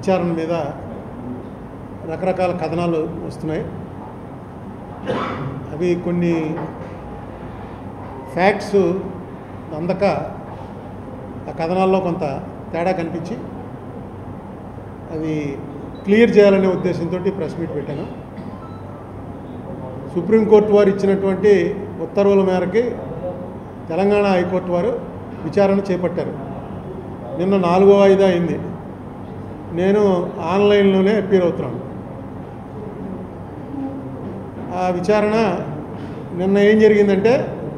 విచారణ మీద రకరకాల కథనాలు వస్తున్నాయి. అవి కొన్ని ఫ్యాక్ట్స్ అందక ఆ కథనాల్లో కొంత తేడా కనిపించి అది క్లియర్ చేయాలనే ఉద్దేశంతో ప్రెస్ మీట్ పెట్టాను. సుప్రీంకోర్టు వారు ఇచ్చినటువంటి ఉత్తర్వుల మేరకి తెలంగాణ హైకోర్టు వారు విచారణ చేపట్టారు. నిన్న 4వ వాయిదా అయింది. నేను ఆన్లైన్లోనే అపీర్ అవుతున్నాను. ఆ విచారణ నిన్న ఏం జరిగిందంటే,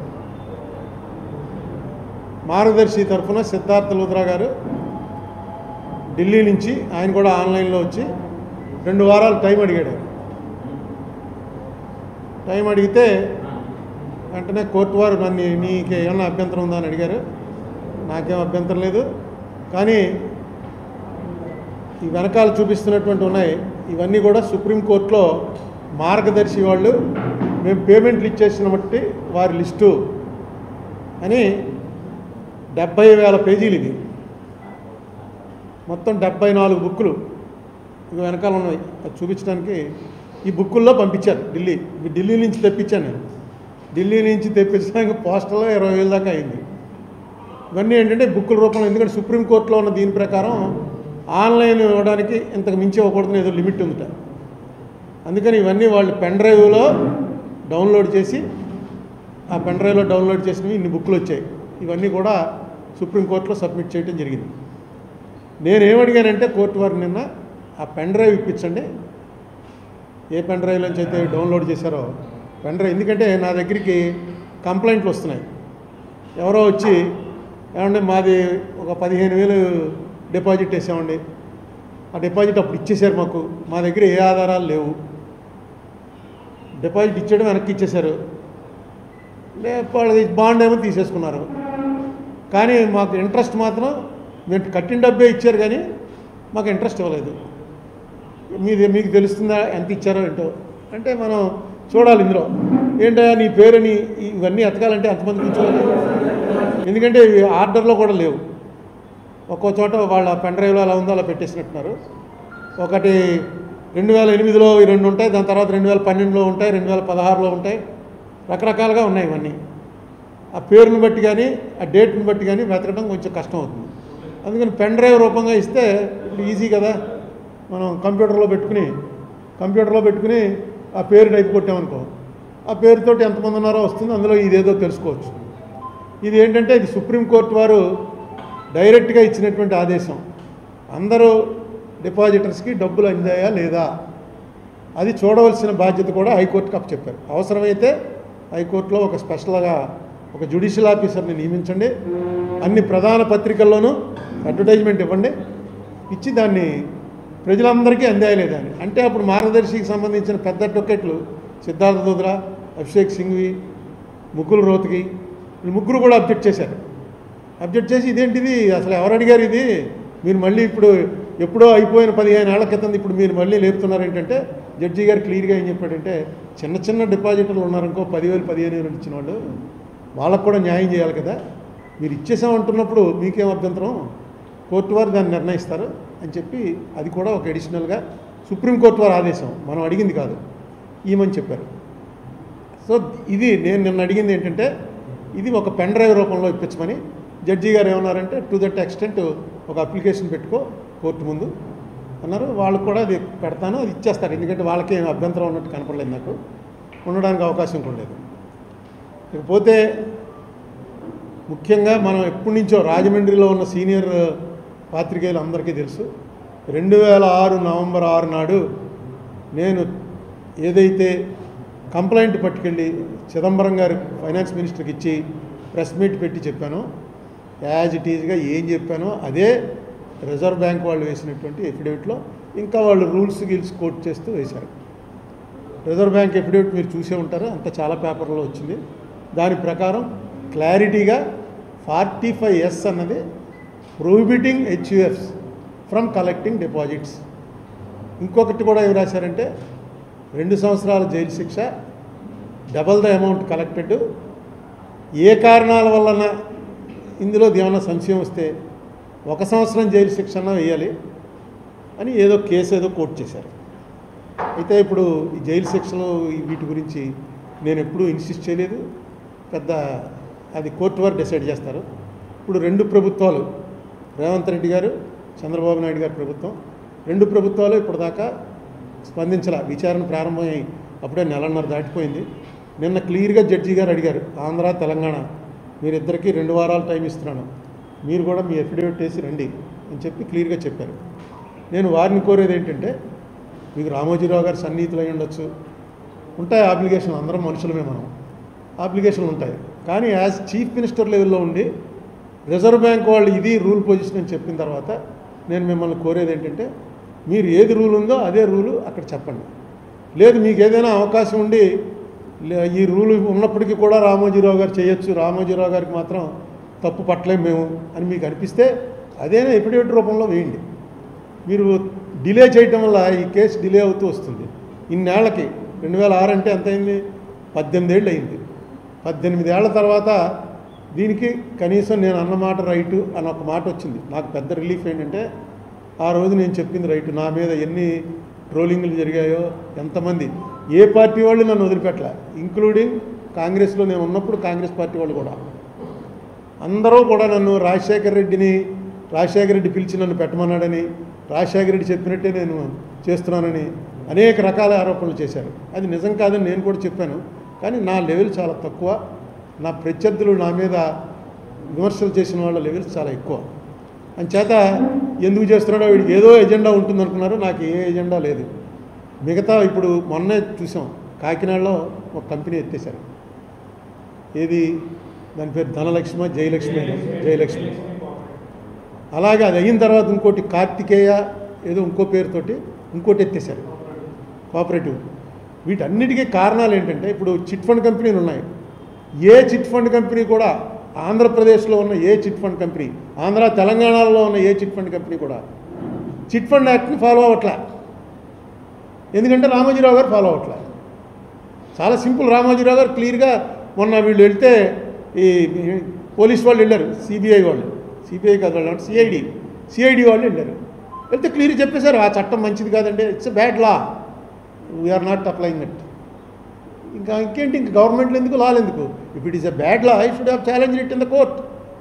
మార్గదర్శి తరఫున సిద్ధార్థ లూథ్రా గారు ఢిల్లీ నుంచి ఆయన కూడా ఆన్లైన్లో వచ్చి 2 వారాలు టైం అడిగాడు. టైం అడిగితే వెంటనే కోర్టు వారు నన్ను నీకు ఏమన్నా అభ్యంతరం ఉందా అని అడిగారు. నాకేం అభ్యంతరం లేదు, కానీ ఈ వెనకాల చూపిస్తున్నటువంటి ఉన్నాయి ఇవన్నీ కూడా సుప్రీంకోర్టులో మార్గదర్శి వాళ్ళు మేము పేమెంట్లు ఇచ్చేసిన బట్టి వారి లిస్టు అని 70,000 పేజీలు. ఇది మొత్తం 74 బుక్కులు ఇవి వెనకాల ఉన్నాయి. అది చూపించడానికి ఈ బుక్కుల్లో పంపించారు. ఢిల్లీ నుంచి తెప్పించాను నేను. ఢిల్లీ నుంచి తెప్పించడానికి పోస్టల్లో 20,000 దాకా అయింది. ఇవన్నీ ఏంటంటే బుక్కుల రూపంలో, ఎందుకంటే సుప్రీంకోర్టులో ఉన్న దీని ప్రకారం ఆన్లైన్ ఇవ్వడానికి ఇంతకు మించి ఇవ్వకూడదని ఏదో లిమిట్ ఉందిట. అందుకని ఇవన్నీ వాళ్ళు పెన్ డ్రైవ్లో డౌన్లోడ్ చేసి, ఆ పెన్ డ్రైవ్లో డౌన్లోడ్ చేసినవి ఇన్ని బుక్కులు వచ్చాయి. ఇవన్నీ కూడా సుప్రీంకోర్టులో సబ్మిట్ చేయడం జరిగింది. నేనేమడిగానంటే కోర్టు వారు నిన్న ఆ పెన్ డ్రైవ్ ఇప్పించండి, ఏ పెన్ డ్రైవ్లోంచి అయితే డౌన్లోడ్ చేశారో పెన్ డ్రైవ్. ఎందుకంటే నా దగ్గరికి కంప్లైంట్లు వస్తున్నాయి. ఎవరో వచ్చి ఏమంటే మాది ఒక 15,000 డిపాజిట్ వేసామండి, ఆ డిపాజిట్ అప్పుడు ఇచ్చేశారు మాకు, మా దగ్గర ఏ ఆధారాలు లేవు, డిపాజిట్ ఇచ్చేయడం వెనక్కి ఇచ్చేశారు, వాళ్ళకి బాండ్ ఏమో తీసేసుకున్నారు, కానీ మాకు ఇంట్రెస్ట్ మాత్రం మేము కట్టిన డబ్బే ఇచ్చారు కానీ మాకు ఇంట్రెస్ట్ ఇవ్వలేదు, మీకు తెలుస్తుందా ఎంత ఇచ్చారో ఏంటో అంటే మనం చూడాలి. ఇందులో ఏంటో నీ పేరుని ఇవన్నీ ఎతకాలంటే ఎంతమంది కూర్చోవాలి, ఎందుకంటే ఇవి ఆర్డర్లో కూడా లేవు. ఒక్కో చోట వాళ్ళ పెన్ డ్రైవ్లో అలా ఉందో అలా పెట్టేసినట్టున్నారు. ఒకటి 2008లో 2 ఉంటాయి, దాని తర్వాత 2012లో ఉంటాయి, 2016లో ఉంటాయి, రకరకాలుగా ఉన్నాయి ఇవన్నీ. ఆ పేరుని బట్టి కానీ ఆ డేట్ని బట్టి కానీ వెతకడం కొంచెం కష్టం అవుతుంది. అందుకని పెన్ డ్రైవ్ రూపంగా ఇస్తే ఇప్పుడు ఈజీ కదా, మనం కంప్యూటర్లో పెట్టుకుని ఆ పేరు టైప్ కొట్టామనుకో, ఆ పేరుతోటి ఎంతమంది ఉన్నారో వస్తుంది, అందులో ఇదేదో తెలుసుకోవచ్చు. ఇది ఏంటంటే ఇది సుప్రీంకోర్టు వారు డైరెక్ట్గా ఇచ్చినటువంటి ఆదేశం. అందరూ డిపాజిటర్స్కి డబ్బులు అందాయా లేదా అది చూడవలసిన బాధ్యత కూడా హైకోర్టుకి అప్పచెప్పారు. అవసరమైతే హైకోర్టులో ఒక స్పెషల్గా ఒక జ్యుడిషియల్ ఆఫీసర్ని నియమించండి, అన్ని ప్రధాన పత్రికల్లోనూ అడ్వర్టైజ్మెంట్ ఇవ్వండి, ఇచ్చి దాన్ని ప్రజలందరికీ అందాయా లేదా అని. అంటే అప్పుడు మార్గదర్శికి సంబంధించిన పెద్ద టొక్కెట్లు సిద్ధార్థ లూథ్రా, అభిషేక్ సింఘ్వి, ముకుల్ రోహ్తగి వీళ్ళు ముగ్గురు కూడా అబ్జెక్ట్ చేశారు. అబ్జెక్ట్ చేసి ఇదేంటిది అసలు ఎవరు అడిగారు, ఇది మీరు మళ్ళీ ఇప్పుడు ఎప్పుడో అయిపోయిన 15 ఏళ్ల క్రితం ఇప్పుడు మీరు మళ్ళీ లేపుతున్నారు ఏంటంటే, జడ్జి గారు క్లియర్గా ఏం చెప్పాడంటే, చిన్న డిపాజిటర్లు ఉన్నారనుకో 10,000 15,000 ఇచ్చిన వాళ్ళు, వాళ్ళకు కూడా న్యాయం చేయాలి కదా, మీరు ఇచ్చేసామంటున్నప్పుడు మీకేం అభ్యంతరం, కోర్టు వారు దాన్ని నిర్ణయిస్తారు అని చెప్పి అది కూడా ఒక అడిషనల్గా సుప్రీంకోర్టు వారి ఆదేశం, మనం అడిగింది కాదు, ఈమని చెప్పారు. సో ఇది నేను నిన్న అడిగింది ఏంటంటే, ఇది ఒక పెన్ డ్రైవ్ రూపంలో ఇప్పించమని. జడ్జి గారు ఏమన్నారంటే టు దట్ ఎక్స్టెంట్ ఒక అప్లికేషన్ పెట్టుకో కోర్టు ముందు అన్నారు. వాళ్ళకు కూడా అది పెడతాను, అది ఇచ్చేస్తారు, ఎందుకంటే వాళ్ళకి ఏం అభ్యంతరం ఉన్నట్టు కనపడలేదు, నాకు ఉండడానికి అవకాశం కూడా లేదు. ఇకపోతే ముఖ్యంగా మనం ఎప్పటి నుంచో రాజమండ్రిలో ఉన్న సీనియర్ పాత్రికేయులు అందరికీ తెలుసు, 2006 నవంబర్ 6 నాడు నేను ఏదైతే కంప్లైంట్ పట్టుకెళ్ళి చిదంబరం గారు ఫైనాన్స్ మినిస్టర్కి ఇచ్చి ప్రెస్ మీట్ పెట్టి చెప్పానో, యాజ్ ఇట్ ఈజ్గా ఏం చెప్పానో అదే రిజర్వ్ బ్యాంక్ వాళ్ళు వేసినటువంటి ఎఫిడవిట్లో ఇంకా వాళ్ళు రూల్స్ కోట్ చేస్తూ వేశారు. రిజర్వ్ బ్యాంక్ ఎఫిడవిట్ మీరు చూసే ఉంటారు, అంత చాలా పేపర్లో వచ్చింది. దాని ప్రకారం క్లారిటీగా 45S అన్నది prohibiting HUFs from collecting deposits. ఇంకొకటి కూడా ఏం రాశారంటే 2 సంవత్సరాల జైలు శిక్ష, డబల్ ద అమౌంట్ కలెక్టెడ్, ఏ కారణాల వలన ఇందులో ఏమైనా సంశయం వస్తే 1 సంవత్సరం జైలు శిక్ష వేయాలి, అని ఏదో కేసు ఏదో కోర్టు చేశారు. అయితే ఇప్పుడు ఈ జైలు శిక్షలు వీటి గురించి నేను ఎప్పుడూ ఇన్సిస్ట్ చేయలేదు. పెద్ద అది కోర్టు వారు డిసైడ్ చేస్తారు. ఇప్పుడు రెండు ప్రభుత్వాలు, రేవంత్ రెడ్డి గారు, చంద్రబాబు నాయుడు గారి ప్రభుత్వం, రెండు ప్రభుత్వాలు ఇప్పటిదాకా స్పందించాల. విచారణ ప్రారంభమై అప్పుడే నెలన్నర దాటిపోయింది. నిన్న క్లియర్గా జడ్జి గారు అడిగారు, ఆంధ్ర తెలంగాణ మీరిద్దరికీ 2 వారాలు టైం ఇస్తున్నాను, మీరు కూడా మీ అఫిడవిట్ వేసి రండి అని చెప్పి క్లియర్గా చెప్పారు. నేను వారిని కోరేది ఏంటంటే, మీకు రామోజీరావు గారు సన్నిహితులు అయి ఉండొచ్చు, ఉంటాయి అప్లికేషన్లు, అందరం మనుషులమే, మనం అప్లికేషన్లు ఉంటాయి. కానీ యాజ్ చీఫ్ మినిస్టర్ లెవెల్లో ఉండి రిజర్వ్ బ్యాంక్ వాళ్ళు ఇది రూల్ పొజిషన్ అని చెప్పిన తర్వాత నేను మిమ్మల్ని కోరేది ఏంటంటే, మీరు ఏది రూల్ ఉందో అదే రూలు అక్కడ చెప్పండి. లేదు మీకు ఏదైనా అవకాశం ఉండి ఈ రూలు ఉన్నప్పటికీ కూడా రామోజీరావు గారు చేయొచ్చు, రామోజీరావు గారికి మాత్రం తప్పు పట్టలేం మేము అని మీకు అనిపిస్తే అదేనా ఎఫిడవిట్ రూపంలో వేయండి. మీరు డిలే చేయటం వల్ల ఈ కేసు డిలే అవుతూ వస్తుంది. ఇన్నేళ్లకి 2006 అంటే ఎంత అయింది? 18 ఏళ్ళు అయింది. 18 ఏళ్ల తర్వాత దీనికి కనీసం నేను అన్నమాట రైటు అని ఒక మాట వచ్చింది. నాకు పెద్ద రిలీఫ్ ఏంటంటే, ఆ రోజు నేను చెప్పింది రైటు. నా మీద ఎన్ని ట్రోలింగ్లు జరిగాయో, ఎంతమంది, ఏ పార్టీ వాళ్ళు నన్ను వదిలిపెట్టలే, ఇంక్లూడింగ్ కాంగ్రెస్లో నేను ఉన్నప్పుడు కాంగ్రెస్ పార్టీ వాళ్ళు కూడా అందరూ కూడా నన్ను రాజశేఖర రెడ్డి పిలిచి నన్ను పెట్టమన్నాడని, రాజశేఖర రెడ్డి చెప్పినట్టే నేను చేస్తున్నానని అనేక రకాల ఆరోపణలు చేశారు. అది నిజం కాదని నేను కూడా చెప్పాను. కానీ నా లెవెల్ చాలా తక్కువ, నా ప్రత్యర్థులు నా మీద విమర్శలు చేసిన వాళ్ళ లెవెల్స్ చాలా ఎక్కువ. అంచేత ఎందుకు చేస్తున్నాడో, వీడికి ఏదో ఎజెండా ఉంటుందనుకున్నారు. నాకు ఏ ఎజెండా లేదు. మిగతా ఇప్పుడు మొన్నే చూసాం, కాకినాడలో ఒక కంపెనీ ఎత్తేశారు. ఏది దాని పేరు ధనలక్ష్మి, జయలక్ష్మి. అలాగే అది అయిన తర్వాత ఇంకోటి కార్తికేయ ఏదో ఇంకో పేరుతోటి ఇంకోటి ఎత్తేశారు, కోఆపరేటివ్. వీటన్నిటికీ కారణాలు ఏంటంటే, ఇప్పుడు చిట్ ఫండ్ కంపెనీలు ఉన్నాయి. ఏ చిట్ ఫండ్ కంపెనీ కూడా, ఆంధ్రప్రదేశ్లో ఉన్న ఏ చిట్ ఫండ్ కంపెనీ, ఆంధ్ర తెలంగాణలో ఉన్న ఏ చిట్ ఫండ్ కంపెనీ కూడా చిట్ ఫండ్ యాక్ట్ని ఫాలో అవ్వట్లే. ఎందుకంటే రామోజీరావు గారు ఫాలో అవ్వట్లే. చాలా సింపుల్. రామోజీరావు గారు క్లియర్గా మొన్న వీళ్ళు వెళ్తే, ఈ పోలీస్ వాళ్ళు వెళ్ళారు, సిబిఐ కాదు వాళ్ళు, సిఐడి వాళ్ళు వెళ్ళారు. వెళ్తే క్లియర్గా చెప్పేశారు, ఆ చట్టం మంచిది కాదండి, it's a bad law, we're not applying it. ఇంకేంటి, ఇంక గవర్నమెంట్లో ఎందుకు, లాలు ఎందుకు? If it is a bad law, I should have challenge it in the court.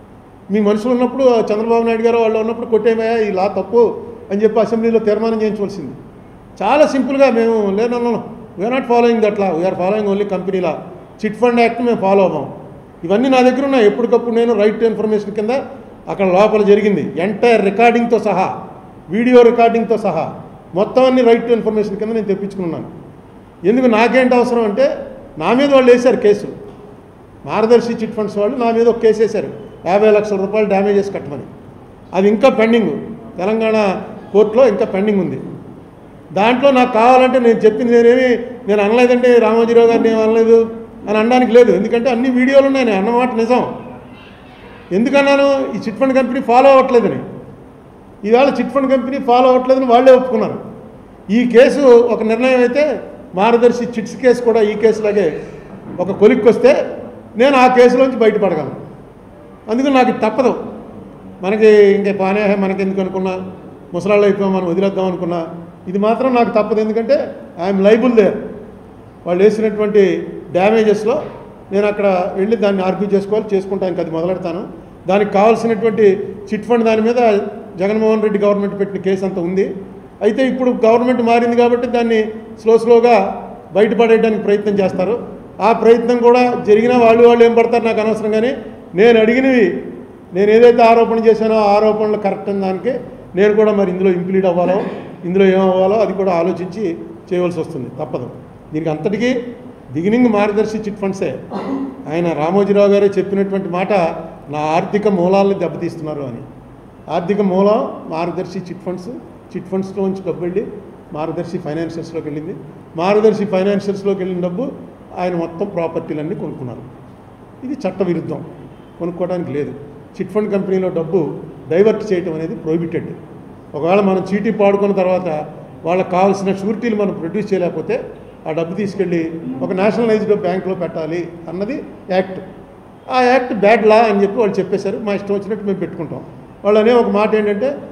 మీ మనుషులు ఉన్నప్పుడు, చంద్రబాబు నాయుడు గారు వాళ్ళు ఉన్నప్పుడు కొట్టేమయ్యా ఈ లా తప్పు అని చెప్పి అసెంబ్లీలో తీర్మానం చేయించవలసింది. చాలా సింపుల్గా మేము లేదు, we're not following that law, we're following only company law, chit fund act మేము ఫాలో అవ్వం. ఇవన్నీ నా దగ్గర ఉన్నాయి. ఎప్పటికప్పుడు నేను రైట్ టు ఇన్ఫర్మేషన్ కింద అక్కడ లోపల జరిగింది ఎంటైర్ రికార్డింగ్తో సహా, వీడియో రికార్డింగ్తో సహా మొత్తం అన్ని రైట్ టు ఇన్ఫర్మేషన్ కింద నేను తెప్పించుకున్నాను. ఎందుకు, నాకేంటి అవసరం అంటే, నా మీద వాళ్ళు వేశారు కేసు, మార్గదర్శి చిట్ ఫండ్స్ వాళ్ళు నా మీద ఒక కేసు వేశారు, 50 లక్షల రూపాయలు డ్యామేజెస్ కట్టమని. అది ఇంకా పెండింగ్, తెలంగాణ కోర్టులో ఇంకా పెండింగ్ ఉంది. దాంట్లో నాకు కావాలంటే నేను చెప్పింది నేను అనలేదంటే, రామోజీరావు గారిని ఏం అనలేదు అని అనడానికి లేదు. ఎందుకంటే అన్ని వీడియోలు ఉన్నాయి, నేను అన్నమాట నిజం. ఎందుకన్నాను, ఈ చిట్ ఫండ్ కంపెనీ ఫాలో అవ్వట్లేదని. ఈవేళ చిట్ ఫండ్ కంపెనీ ఫాలో అవ్వట్లేదని వాళ్ళే ఒప్పుకున్నారు. ఈ కేసు ఒక నిర్ణయం అయితే, మార్గదర్శి చిట్స్ కేసు కూడా ఈ కేసులాగే ఒక కొలిక్కి వస్తే నేను ఆ కేసులోంచి బయటపడగలను. అందుకని నాకు తప్పదు. మనకి ఇంకే పానే మనకెందుకు అనుకున్నా, ముసలాళ్ళు అయిపోయాం, మనం వదిలేద్దాం అనుకున్నా, ఇది మాత్రం నాకు తప్పదు. ఎందుకంటే ఐఎమ్ లైబుల్ దేర్. వాళ్ళు వేసినటువంటి డ్యామేజెస్లో నేను అక్కడ వెళ్ళి దాన్ని ఆర్గ్యూ చేసుకుంటాను. ఇంకా అది మొదలెడతాను. దానికి కావాల్సినటువంటి చిట్ ఫండ్ దాని మీద జగన్మోహన్ రెడ్డి గవర్నమెంట్ పెట్టిన కేసు అంతా ఉంది. అయితే ఇప్పుడు గవర్నమెంట్ మారింది కాబట్టి దాన్ని స్లోగా బయటపడేయడానికి ప్రయత్నం చేస్తారు. ఆ ప్రయత్నం కూడా జరిగినా వాళ్ళు ఏం పడతారు నాకు అనవసరం. కానీ నేను అడిగినవి, నేను ఏదైతే ఆరోపణ చేశానో ఆ ఆరోపణలు కరెక్ట్ అయిన దానికి నేను కూడా మరి ఇందులో ఇంప్లీడ్ అవ్వాలో, ఇందులో ఏమవ్వాలో అది కూడా ఆలోచించి చేయవలసి వస్తుంది, తప్పదు. దీనికి అంతటికీ బిగినింగ్ మార్గదర్శి చిట్ ఫండ్సే. ఆయన రామోజీరావు గారే చెప్పినటువంటి మాట, నా ఆర్థిక మూలాలను దెబ్బతీస్తున్నారు అని. ఆర్థిక మూలం మార్గదర్శి చిట్ ఫండ్స్లో నుంచి డబ్బు వెళ్ళి మార్గదర్శి ఫైనాన్షియల్స్లోకి వెళ్ళింది. మార్గదర్శి ఫైనాన్షియల్స్లోకి వెళ్ళిన డబ్బు ఆయన మొత్తం ప్రాపర్టీలన్నీ కొనుక్కున్నారు. ఇది చట్టవిరుద్ధం, కొనుక్కోవడానికి లేదు. చిట్ ఫండ్ కంపెనీలో డబ్బు డైవర్ట్ చేయటం అనేది ప్రొహిబిటెడ్. ఒకవేళ మనం చీటీ పాడుకున్న తర్వాత వాళ్ళకి కావాల్సిన షూరిటీలు మనం ప్రొడ్యూస్ చేయలేకపోతే ఆ డబ్బు తీసుకెళ్ళి ఒక నేషనలైజ్డ్ బ్యాంకులో పెట్టాలి అన్నది యాక్ట్. ఆ యాక్ట్ బ్యాడ్ లా అని చెప్పి వాళ్ళు చెప్పేశారు. మా ఇష్టం వచ్చినట్టు మేము పెట్టుకుంటాం. వాళ్ళు అనే ఒక మాట ఏంటంటే,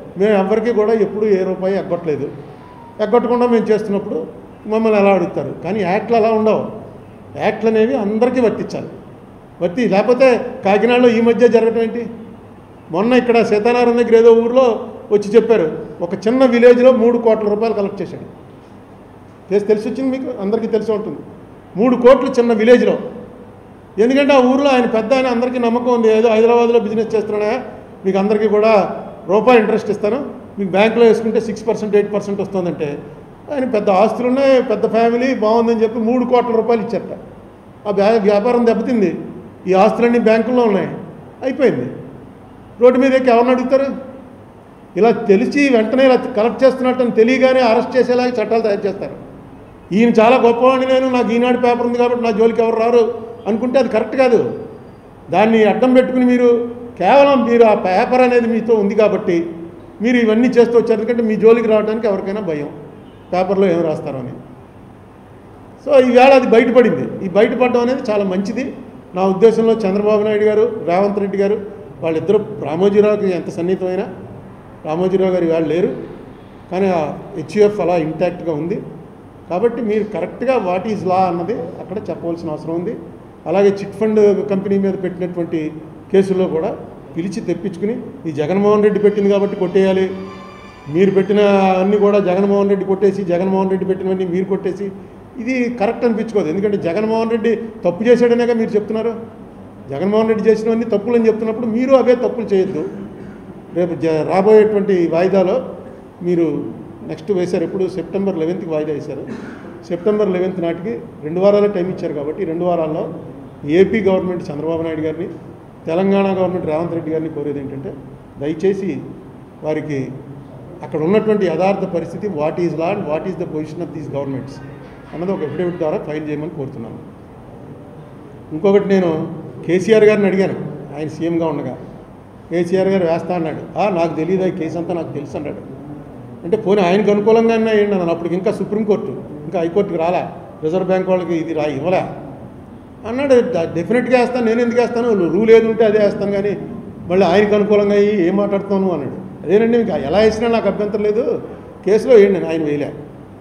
మేము ఎవరికి కూడా ఎప్పుడు ఏ రూపాయి ఎగ్గొట్టలేదు. ఎగ్గొట్టకుండా మేము చేస్తున్నప్పుడు మమ్మల్ని ఎలా అడుగుతారు? కానీ యాక్ట్లు అలా ఉండవు. యాక్ట్లు అనేవి అందరికీ వర్తించాలి. లేకపోతే కాకినాడలో ఈ మధ్య జరగటం ఏంటి? మొన్న ఇక్కడ సీతారామన్ దగ్గర ఏదో ఊరిలో వచ్చి చెప్పారు, ఒక చిన్న విలేజ్లో 3 కోట్ల రూపాయలు కలెక్ట్ చేశాడు. తెలిసి వచ్చింది మీకు, అందరికీ తెలిసి ఉంటుంది. 3 కోట్లు చిన్న విలేజ్లో. ఎందుకంటే ఆ ఊరిలో ఆయన పెద్ద ఆయన, అందరికీ నమ్మకం ఉంది, ఏదో హైదరాబాద్లో బిజినెస్ చేస్తున్నా మీకు అందరికీ కూడా రూపాయి ఇంట్రెస్ట్ ఇస్తాను, మీకు బ్యాంకులో వేసుకుంటే 6% 8% వస్తుందంటే ఆయన పెద్ద ఆస్తులు ఉన్నాయి, పెద్ద ఫ్యామిలీ, బాగుందని చెప్పి 3 కోట్ల రూపాయలు ఇచ్చారట. ఆ వ్యాపారం దెబ్బతింది. ఈ ఆస్తులన్నీ బ్యాంకుల్లో ఉన్నాయి, అయిపోయింది. రోడ్డు మీద ఎవరిని అడుగుతారు? ఇలా తెలిసి వెంటనే ఇలా కలెక్ట్ చేస్తున్నట్టని తెలియగానే అరెస్ట్ చేసేలాగా చట్టాలు తయారు చేస్తారు. ఈయన చాలా గొప్పవాడిని, నేను నాకు ఈనాడు పేపర్ ఉంది కాబట్టి నా జోలికి ఎవరు రారు అనుకుంటే అది కరెక్ట్ కాదు. దాన్ని అడ్డం పెట్టుకుని మీరు కేవలం ఆ పేపర్ అనేది మీతో ఉంది కాబట్టి మీరు ఇవన్నీ చేస్తూ వచ్చారు. ఎందుకంటే మీ జోలికి రావడానికి ఎవరికైనా భయం, పేపర్లో ఏం రాస్తారో అని. సో ఈవేళ అది బయటపడింది. ఈ బయటపడడం అనేది చాలా మంచిది నా ఉద్దేశంలో. చంద్రబాబు నాయుడు గారు, రేవంత్ రెడ్డి గారు వాళ్ళిద్దరూ, రామోజీరావుకి ఎంత సన్నిహితమైనా రామోజీరావు గారు ఇవాళ లేరు, కానీ ఆ హెచ్యుఎఫ్ అలా ఇంటాక్ట్గా ఉంది. కాబట్టి మీరు కరెక్ట్గా వాట్ ఈజ్ లా అన్నది అక్కడ చెప్పవలసిన అవసరం ఉంది. అలాగే చిట్ ఫండ్ కంపెనీ మీద పెట్టినటువంటి కేసుల్లో కూడా పిలిచి తెప్పించుకుని, ఈ జగన్మోహన్ రెడ్డి పెట్టింది కాబట్టి కొట్టేయాలి, మీరు పెట్టిన అన్నీ కూడా జగన్మోహన్ రెడ్డి కొట్టేసి, జగన్మోహన్ రెడ్డి పెట్టినవన్నీ మీరు కొట్టేసి, ఇది కరెక్ట్ అనిపించుకోదు. ఎందుకంటే జగన్మోహన్ రెడ్డి తప్పు చేశాడనేగా మీరు చెప్తున్నారు. జగన్మోహన్ రెడ్డి చేసినవన్నీ తప్పులు అని చెప్తున్నప్పుడు మీరు అవే తప్పులు చేయొద్దు. రేపు రాబోయేటువంటి వాయిదాలో మీరు నెక్స్ట్ వేశారు, ఎప్పుడు సెప్టెంబర్ 11కి వాయిదా వేశారు. సెప్టెంబర్ 11 నాటికి 2 వారాలే టైం ఇచ్చారు. కాబట్టి 2 వారాల్లో ఏపీ గవర్నమెంట్ చంద్రబాబు నాయుడు గారిని, తెలంగాణ గవర్నమెంట్ రేవంత్ రెడ్డి గారిని కోరేది ఏంటంటే, దయచేసి వారికి అక్కడ ఉన్నటువంటి యథార్థ పరిస్థితి, what is law and what is the position of these governments అన్నది ఒక అఫిడవిట్ ద్వారా ఫైల్ చేయమని కోరుతున్నాను. ఇంకొకటి, నేను కేసీఆర్ గారిని అడిగాను, ఆయన సీఎంగా ఉండగా. కేసీఆర్ గారు వేస్తా అన్నాడు. నాకు తెలియదు, ఈ కేసు అంతా నాకు తెలుసు అన్నాడు. అంటే పోనీ ఆయనకు అనుకూలంగా ఏంటి అన్నాను. అప్పటికి ఇంకా సుప్రీంకోర్టు, ఇంకా హైకోర్టుకి రాలా, రిజర్వ్ బ్యాంక్ వాళ్ళకి ఇది ఇవ్వలే అన్నాడు. డెఫినెట్గా వేస్తాను, నేను ఎందుకు వేస్తాను, రూల్ ఏది ఉంటే అదే వేస్తాను, కానీ మళ్ళీ ఆయనకు అనుకూలంగా ఏం మాట్లాడుతాను అన్నాడు. అదేనండి, మీకు ఎలా వేసినా నాకు అభ్యంతరం లేదు, కేసులో వేయండి. ఆయన వేయలే,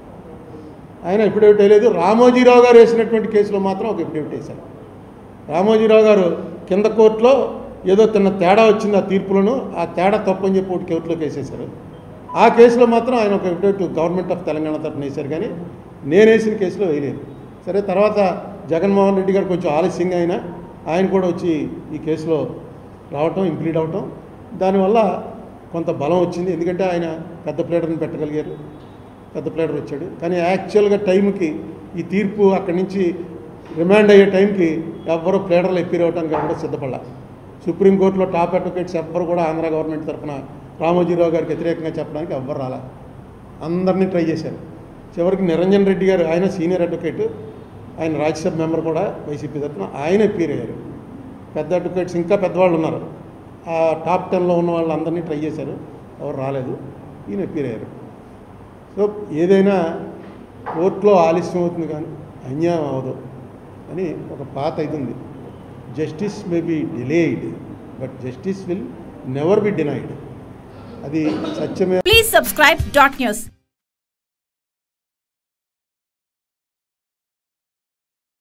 ఆయన ఎఫిడవిట్ వేయలేదు. రామోజీరావు గారు వేసినటువంటి కేసులో మాత్రం ఒక ఎఫిడవిట్ వేశారు. రామోజీరావు గారు కింద కోర్టులో ఏదో తిన్న తేడా వచ్చింది ఆ తీర్పులను, ఆ తేడా తప్పని చెప్పి ఒకటి కోర్టులోకి వేసేశారు. ఆ కేసులో మాత్రం ఆయన ఒక ఎఫిడవిట్ గవర్నమెంట్ ఆఫ్ తెలంగాణ తరఫున వేశారు, కానీ నేను వేసిన కేసులో వేయలేదు. సరే, తర్వాత జగన్మోహన్ రెడ్డి గారు కొంచెం ఆలస్యంగా అయినా ఆయన కూడా వచ్చి ఈ కేసులో రావటం, ఇంప్లీడ్ అవటం, దానివల్ల కొంత బలం వచ్చింది. ఎందుకంటే ఆయన పెద్ద ప్లేడర్ని పెట్టగలిగారు, పెద్ద ప్లేడర్ వచ్చాడు. కానీ యాక్చువల్గా టైంకి ఈ తీర్పు అక్కడి నుంచి రిమాండ్ అయ్యే టైంకి ఎవ్వరూ ప్లేడర్లు ఎప్పిర్ అవ్వడానికి కూడా సిద్ధపడాలి. సుప్రీంకోర్టులో టాప్ అడ్వకేట్స్ ఎవ్వరు కూడా ఆంధ్ర గవర్నమెంట్ తరఫున రామోజీరావు గారికి వ్యతిరేకంగా చెప్పడానికి ఎవ్వరు రాలా, అందరినీ ట్రై చేశారు. చివరికి నిరంజన్ రెడ్డి గారు, ఆయన సీనియర్ అడ్వకేట్, ఆయన రాజ్యసభ మెంబర్ కూడా వైసీపీ తరఫున, ఆయన ఎప్పీర్ అయ్యారు. పెద్ద అడ్వకేట్స్ ఇంకా పెద్దవాళ్ళు ఉన్నారు, ఆ టాప్ 10లో ఉన్న వాళ్ళందరినీ ట్రై చేశారు, ఎవరు రాలేదు, ఈయన ఎప్పీర్ అయ్యారు. సో ఏదైనా కోర్టులో ఆలస్యం అవుతుంది కానీ అన్యాయం అవ్వదు అని ఒక పాత ఇది ఉంది. Justice may be delayed but justice will never be denied. అది సత్యమే. Please subscribe .news.